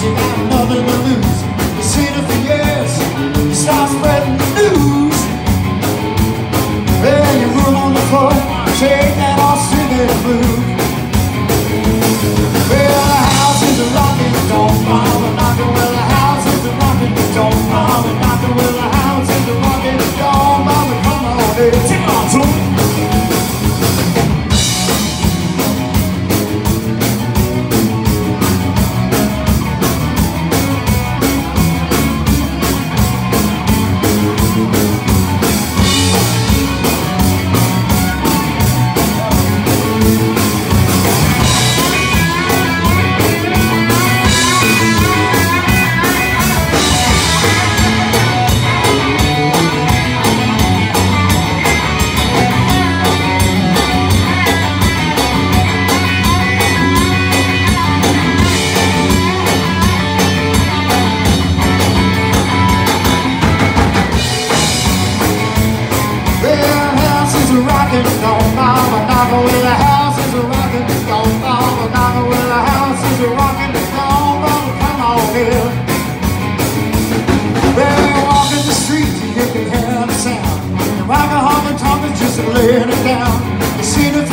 you got nothing to lose. You've seen it for years, you start spreading the news. Well, you roll on the floor, shake that Australian move. Well, the house is a rockin', don't bother knockin'. Well, the house is a rockin', don't bother knockin'. Well, the house is a rockin', don't bother, come on, baby, take on to it. Don't bother knockin'. Well, the house is a rockin', don't bother knockin'. Well, the house is a rockin', don't bother, come on here. Well, you walk in the street, you can hear the sound. The rock and honky tonk is just laying it down. You see the